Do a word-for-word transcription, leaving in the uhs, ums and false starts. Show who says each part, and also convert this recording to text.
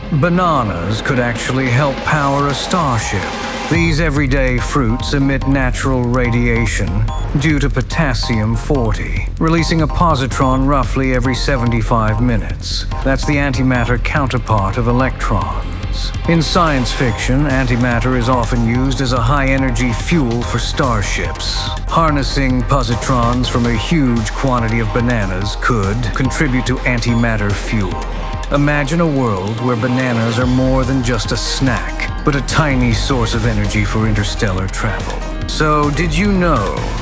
Speaker 1: Bananas could actually help power a starship. These everyday fruits emit natural radiation due to potassium forty, releasing a positron roughly every seventy-five minutes. That's the antimatter counterpart of electrons. In science fiction, antimatter is often used as a high-energy fuel for starships. Harnessing positrons from a huge quantity of bananas could contribute to antimatter fuel. Imagine a world where bananas are more than just a snack, but a tiny source of energy for interstellar travel. So, did you know